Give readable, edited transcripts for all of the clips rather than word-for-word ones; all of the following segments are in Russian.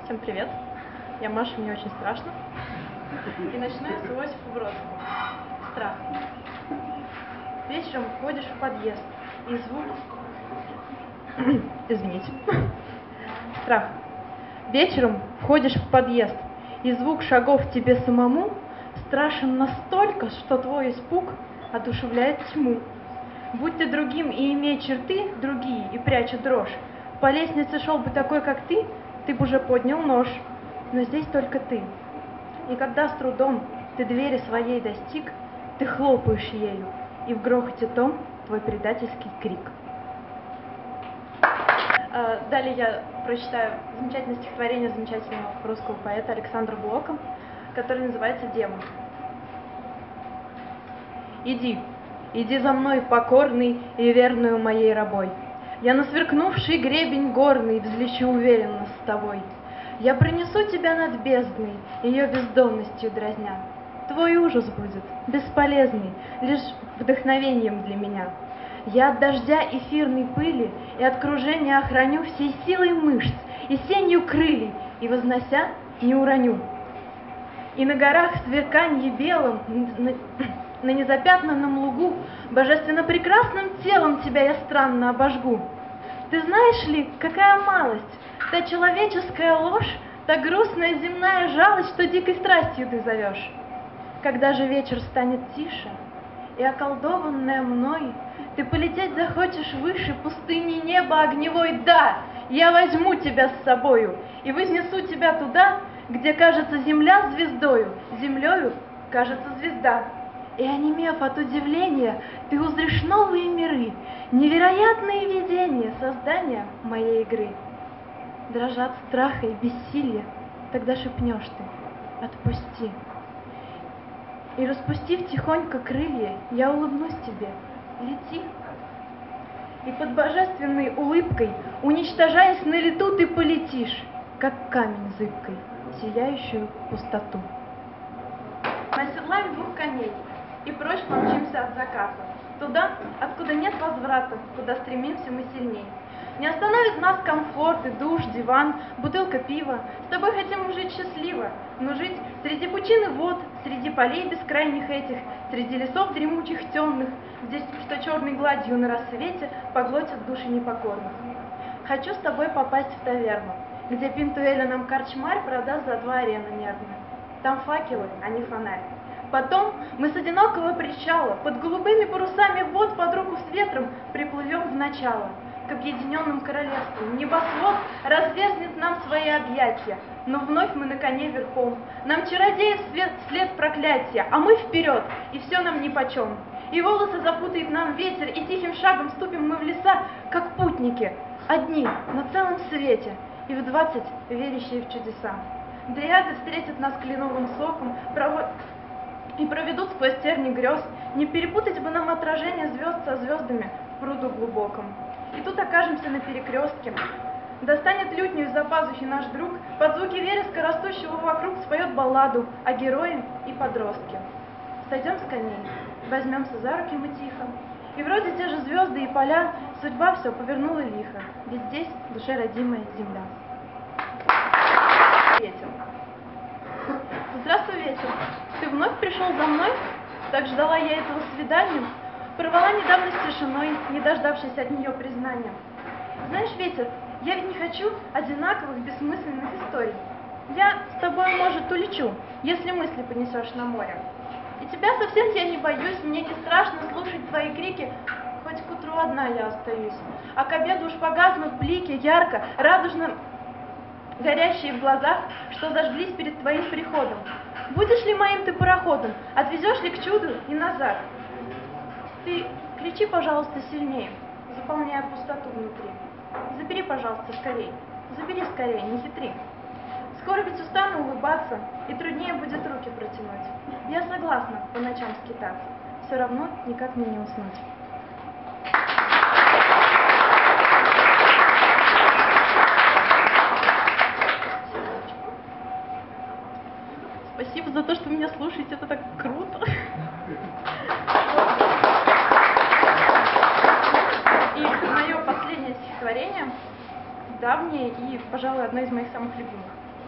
Всем привет. Я Маша, мне очень страшно. И начну я с Иосифа Бродского. Страх. Вечером входишь в подъезд, и звук... Извините. Страх. Вечером входишь в подъезд, и звук шагов тебе самому страшен настолько, что твой испуг одушевляет тьму. Будь ты другим и имея черты другие, и пряча дрожь, по лестнице шел бы такой, как ты бы уже поднял нож. Но здесь только ты. И когда с трудом ты двери своей достиг, ты хлопаешь ею, и в грохоте том твой предательский крик. Далее я прочитаю замечательное стихотворение замечательного русского поэта Александра Блока, которое называется «Демон». Иди за мной, покорный и верную моей рабой. Я на сверкнувший гребень горный взлечу уверенно с тобой. Я пронесу тебя над бездной, ее бездонностью дразня. Твой ужас будет бесполезный, лишь вдохновением для меня. Я от дождя эфирной пыли и от кружения охраню всей силой мышц и сенью крыльев, и, вознося, не уроню. И на горах сверканье белым, на незапятнанном лугу, божественно прекрасным телом тебя я странно обожгу. Ты знаешь ли, какая малость, та человеческая ложь, та грустная земная жалость, что дикой страстью ты зовешь. Когда же вечер станет тише, и околдованная мной, ты полететь захочешь выше пустыни неба огневой. Да, я возьму тебя с собою и вознесу тебя туда, где кажется земля звездою, землею кажется звезда. И, онемев от удивления, ты узришь новые миры, невероятные видения создания моей игры. Дрожат страха и бессилия, тогда шепнешь ты: отпусти. И, распустив тихонько крылья, я улыбнусь тебе: лети. И под божественной улыбкой, уничтожаясь на лету, ты полетишь, как камень зыбкой, сияющую пустоту. Мы оседлаем двух коней и прочь помчимся от заката, туда, откуда нет возврата, куда стремимся мы сильней. Не остановит нас комфорт и душ, диван, бутылка пива. С тобой хотим жить счастливо, но жить среди пучины вод, среди полей бескрайних этих, среди лесов дремучих темных, здесь, что черной гладью на рассвете поглотят души непокорных. Хочу с тобой попасть в таверну, где пинтуэля нам корчмарь продаст за 2 арена мерные. Там факелы, а не фонарь. Потом мы с одинокого причала под голубыми парусами вод под руку с ветром приплывем в начало, к объединенным королевствам. Небосвод разверзнет нам свои объятия, но вновь мы на коне верхом. Нам чародеев вслед проклятия, а мы вперед, и все нам нипочем. И волосы запутает нам ветер, и тихим шагом ступим мы в леса, как путники, одни на целом свете, и в 20 верящие в чудеса. Дриады встретят нас кленовым соком, и проведут сквозь терни грез. Не перепутать бы нам отражение звезд со звездами в пруду глубоком. И тут окажемся на перекрестке. Достанет лютню из-за пазухи наш друг, под звуки вереска, растущего вокруг, споет балладу о герое и подростке. Сойдем с коней, возьмемся за руки мы тихо, и вроде те же звезды и поля, судьба все повернула лихо, ведь здесь душе родимая земля. Ветер. Здравствуй, ветер. Ты вновь пришел за мной? Так ждала я этого свидания. Порвала недавно с тишиной, не дождавшись от нее признания. Знаешь, ветер, я ведь не хочу одинаковых бессмысленных историй. Я с тобой, может, улечу, если мысли понесешь на море. И тебя совсем я не боюсь, мне не страшно слушать твои крики, хоть к утру одна я остаюсь. А к обеду уж погаснут блики ярко, радужно горящие в глазах, что зажглись перед твоим приходом. Будешь ли моим ты пароходом, отвезешь ли к чуду и назад? Ты кричи, пожалуйста, сильнее, заполняя пустоту внутри. Забери, пожалуйста, скорей, забери скорее, не хитри. Скоро ведь устану улыбаться, и труднее будет руки протянуть. Я согласна по ночам скитаться, все равно никак мне не уснуть. Спасибо за то, что меня слушаете, это так круто. И мое последнее стихотворение, давнее и, пожалуй, одно из моих самых любимых.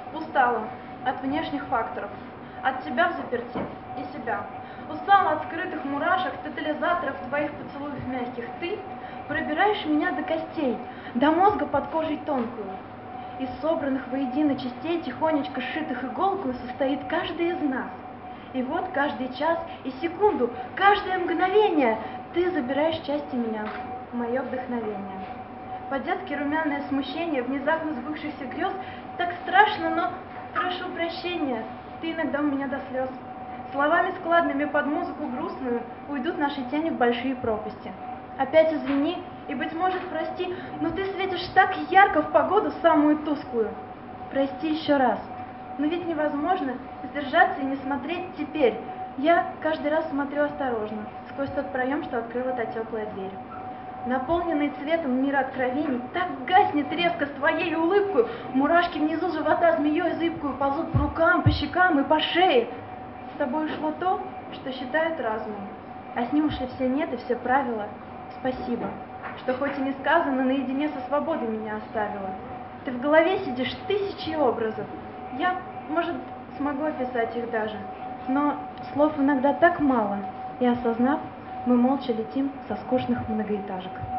Устала от внешних факторов, от тебя взаперти и себя. Устала от скрытых мурашек, тотализаторов твоих поцелуев мягких. Ты пробираешь меня до костей, до мозга под кожей тонкую. Из собранных воедино частей, тихонечко сшитых иголкою, состоит каждый из нас. И вот каждый час и секунду, каждое мгновение ты забираешь части меня, мое вдохновение. По-детски румяное смущение внезапно сбывшихся грез, так страшно, но прошу прощения, ты иногда у меня до слез. Словами складными под музыку грустную уйдут наши тени в большие пропасти. Опять извини и, быть может, прости, но ты светишь так ярко в погоду самую тусклую. Прости еще раз, но ведь невозможно сдержаться и не смотреть теперь. Я каждый раз смотрю осторожно, сквозь тот проем, что открыла та теплая дверь. Наполненный цветом мира откровений, так гаснет резко с твоей улыбкой. Мурашки внизу живота змеей зыбкую ползут по рукам, по щекам и по шее. С тобой ушло то, что считают разумом, а с ним ушли все нет и все правила. Спасибо, что хоть и не сказано, наедине со свободой меня оставила. Ты в голове сидишь тысячи образов. Я, может, смогу описать их даже, но слов иногда так мало, и осознав, мы молча летим со скучных многоэтажек.